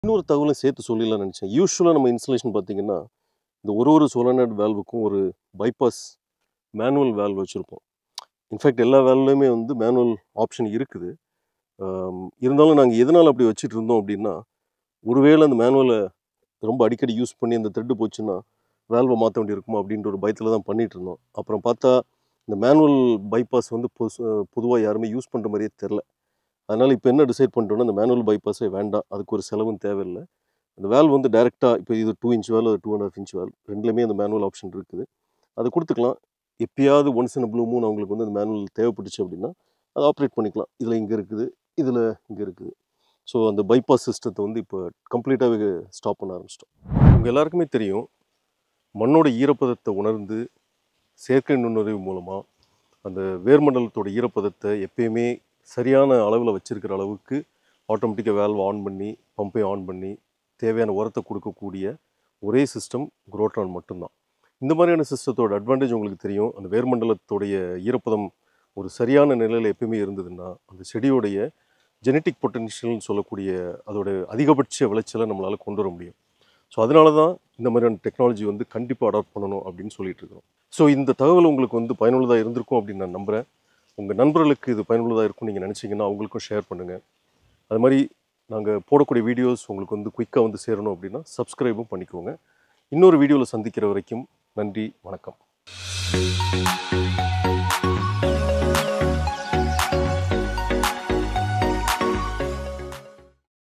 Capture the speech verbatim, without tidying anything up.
இன்னொரு தகவலும் சேர்த்து சொல்லிடலாம்னு நினச்சேன். யூசுவலா நம்ம இன்ஸ்டலேஷன் பார்த்தீங்கன்னா, இந்த ஒரு ஒரு சோலனாய்டு வால்வுக்கும் ஒரு பைபாஸ் மேனுவல் வால்வ் வச்சிருப்போம். இன்ஃபாக்ட் எல்லா வால்வ்லயுமே வந்து மேனுவல் ஆப்ஷன் இருக்குது. அம் இருந்தாலும் நாங்க எதனால அப்படி வச்சுட்டு இருந்தோம் அப்படின்னா, ஒருவேளை அந்த மேனுவல ரொம்ப அடிக்கடி யூஸ் பண்ணி அந்த த்ரெட் போச்சுன்னா, வால்வ மாத்த வேண்டியிருக்குமா அப்படின்ற ஒரு பயத்தில தான் பண்ணிட்டு இருந்தோம். அப்புறம் பார்த்தா, இந்த மேனுவல் பைபாஸ் வந்து பொசு பொதுவா யாருமே யூஸ் பண்ற மாரியே தெர்ல. அதனால இப்ப என்ன டிசைட் பண்ணிட்டோம்னா, இந்த மேனுவல் பைபாஸே வேண்டாம். அதுக்கு ஒரு செலவும் தேவையில்ல. அந்த வால்வ் வந்து டைரக்ட்டா இப்போ இது ரெண்டு இன்ச் வால்வ், அது ரெண்டு ஒன்றரை இன்ச் வால்வ். ரெண்டுலயுமே அந்த மேனுவல் ஆப்ஷன் இருக்குது. அத குடுத்துக்கலாம். எப்பயாவது once in a blue moon அவங்களுக்கு வந்து அந்த மேனுவல் தேவைப்பட்டுச்சு அப்படின்னா, அத ஆப்ரேட் பண்ணிக்கலாம். இதுல இங்க இருக்குது. இதுல இங்க இருக்குது. ஸோ அந்த பைபாஸ் சிஸ்டத்த வந்து இப்போ கம்ப்ளீட்டாவே ஸ்டாப் பண்ண ஆரம்பிச்சுட்டோம். உங்க எல்லாருக்குமே தெரியும். மண்ணோட ஈரப்பதத்த உணர்ந்து செயற்கை நுண்ணறிவு மூலமா அந்த வேர்மண்டலத்தோட ஈரப்பதத்த எப்பயுமே சரியான அளவுல வச்சிருக்கிற அளவுக்கு ஆட்டோமேட்டிக்கா வால்வ் ஆன் பண்ணி, பம்பையும் ஆன் பண்ணி, தேவையான உரத்த குடுக்கக்கூடிய ஒரே சிஸ்டம் குரோட்ரான் மட்டும்தான். இந்த மாதிரியான சிஸ்டத்தோட அட்வான்டேஜ் உங்களுக்கு தெரியும். அந்த வேர்மண்டலத்தோடைய ஈரப்பதம் ஒரு சரியான நிலையில எப்பயுமே இருந்ததுன்னா, அந்த செடியோடைய ஜெனடிக் பொட்டன்ஷியல்னு சொல்லக்கூடிய அதோட அதிகபட்ச விளைச்சல நம்மளால கொண்டு வர முடியும். ஸோ அதனால தான் இந்த மாதிரியான டெக்னாலஜி வந்து கண்டிப்பா அடாப்ட் பண்ணணும் அப்படின்னு சொல்லிட்டு இருக்கிறோம். ஸோ இந்த தகவல் உங்களுக்கு வந்து பயனுள்ளதா இருந்திருக்கும் அப்படின்னு நான் நம்புறேன். உங்க நண்பர்களுக்கு இது பயனுள்ளதா இருக்கும்னு நீங்க நினைச்சீங்கன்னா, அவங்களுக்கும் ஷேர் பண்ணுங்க. அது மாரி நாங்க போடக்கூடிய வீடியோஸ் உங்களுக்கு வந்து குயிக்கா வந்து சேரணும் அப்படின்னா, சப்ஸ்கிரைபும் பண்ணிக்கோங்க. இன்னொரு வீடியோல சந்திக்கிற வரைக்கும் நன்றி, வணக்கம்.